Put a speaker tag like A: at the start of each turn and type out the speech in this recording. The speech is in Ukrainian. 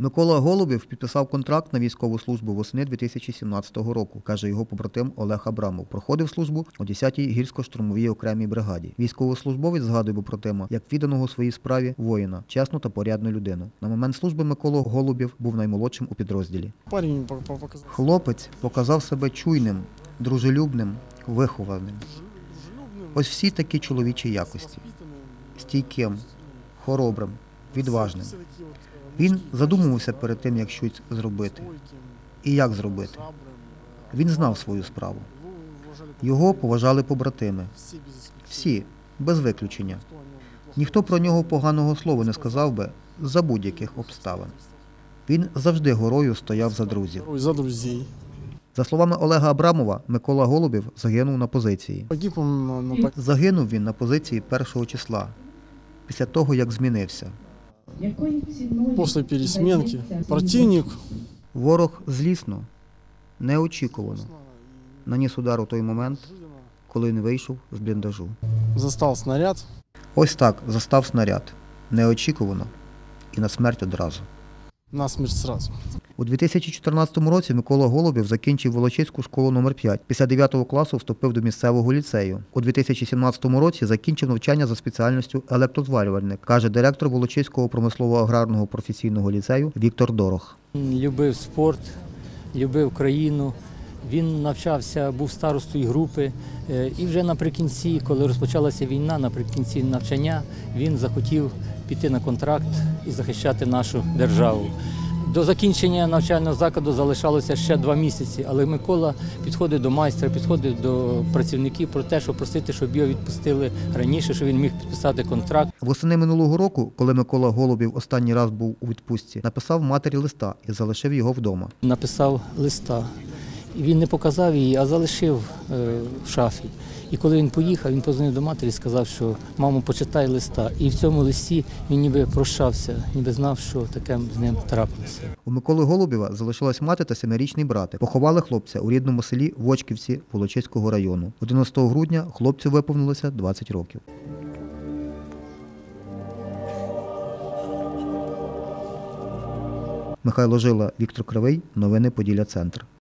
A: Микола Голубів підписав контракт на військову службу восени 2017 року, каже його побратим Олег Абрамов. Проходив службу у 10-й гірсько-штурмовій окремій бригаді. Військовослужбовець згадує побратима як відданого своїй справі воїна, чесну та порядну людину. На момент служби Микола Голубів був наймолодшим у підрозділі. Хлопець показав себе чуйним, дружелюбним, вихованим. Ось всі такі чоловічі якості. Стійким, хоробрим, відважним. Він задумувався перед тим, як щось зробити. І як зробити. Він знав свою справу. Його поважали побратими. Всі, без виключення. Ніхто про нього поганого слова не сказав би за будь-яких обставин. Він завжди горою стояв за друзів. За словами Олега Абрамова, Микола Голубів загинув на позиції. Загинув він на позиції 1 числа, після того, як змінився.
B: Після пересменки противник.
A: Ворог злісно, неочікувано наніс удар у той момент, коли він вийшов з бліндажу.
B: Застав снаряд.
A: Ось так застав снаряд. Неочікувано і на смерть одразу.
B: На смерть одразу.
A: У 2014 році Микола Голубів закінчив Волочиську школу номер 5. Після 9 класу вступив до місцевого ліцею. У 2017 році закінчив навчання за спеціальністю електрозварювальник, каже директор Волочиського промислово-аграрного професійного ліцею Віктор Дорох.
C: Любив спорт, любив країну. Він навчався, був старостою групи. І вже наприкінці, коли розпочалася війна, наприкінці навчання, він захотів піти на контракт і захищати нашу державу. До закінчення навчального закладу залишалося ще 2 місяці, але Микола підходив до майстра, підходив до працівників про те, щоб просити, щоб його відпустили раніше, щоб він міг підписати контракт.
A: Восени минулого року, коли Микола Голубів останній раз був у відпустці, написав матері листа і залишив його вдома.
C: Написав листа. І він не показав її, а залишив в шафі. І коли він поїхав, він подзвонив до матері і сказав, що мамо, почитай листа. І в цьому листі він ніби прощався, ніби знав, що таке з ним трапилося.
A: У Миколи Голубєва залишилась мати та 7-річний братик. Поховали хлопця у рідному селі Вочківці Волочиського району. 11 грудня хлопцю виповнилося 20 років. Михайло Жила, Віктор Кривий. Новини Поділля Центр.